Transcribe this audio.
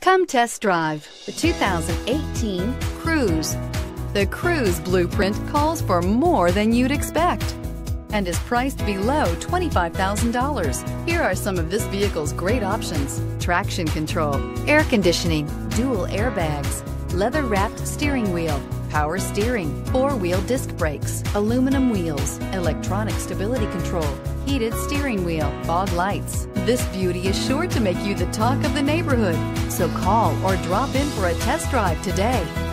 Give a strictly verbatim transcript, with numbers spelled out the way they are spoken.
Come test drive the two thousand eighteen Cruze. The Cruze blueprint calls for more than you'd expect and is priced below twenty-five thousand dollars. Here are some of this vehicle's great options: traction control, air conditioning, dual airbags, leather-wrapped steering wheel, power steering, four-wheel disc brakes, aluminum wheels, electronic stability control, heated steering wheel, fog lights. This beauty is sure to make you the talk of the neighborhood. So call or drop in for a test drive today.